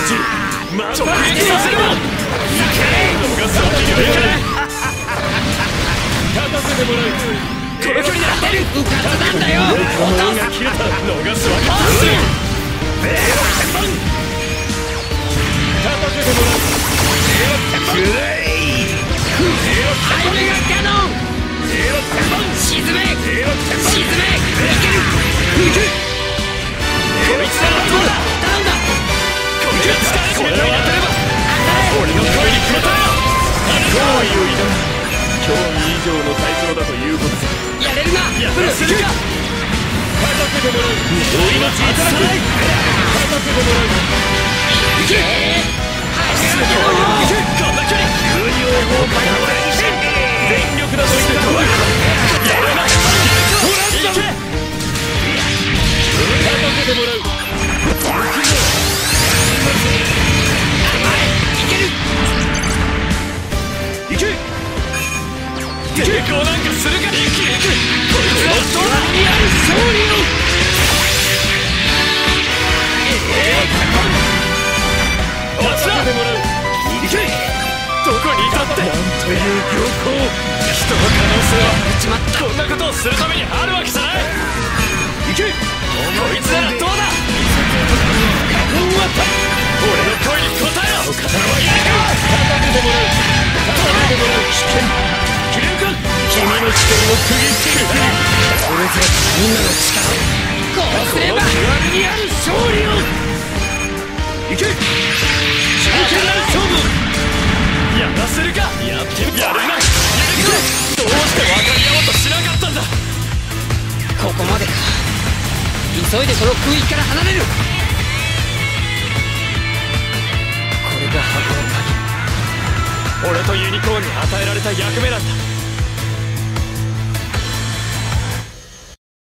ち直撃させるも逃すわけにはいかない。立たせてもらう。この距離で当てる。うかつなんだよ。音が切れた。逃すわけにはいかない。立たせてもらう。くらい。ハイメガキャノン。沈め。沈め。いける。いける。こいつらはどうだ。頼んだ。これを当てれば俺の声に応えろ。脅威を挑む。興味以上の対象だということさ。やれるな。ブルース。勝たせてもらう。命いただく。勝たせてもらう。いけ。こんな距離。空用砲火の全力だと言ってたわ。やれな。ほらいけ。勝たせてもらう。抵抗なんかするか。こいつはドラにある勝利を。立ち上げてもらう。いけ。どこにいたって。なんという良好。人の可能性はこんなことをするためにあるわけじゃない。いけ。こいつならどうだ。俺の声に応えろ。肩の上げるか。立ててもらう。立ててもらう。危険。君の視点を釘付ける。これぞみんなの力。こうすれば極みにある勝利を。いけ。真剣な勝負。やらせるか。やってやるな。どうして分かり合おうとしなかったんだ。ここまでか。急いでその空域から離れる。これが箱の鍵。俺とユニコーンに与えられた役目なんだ。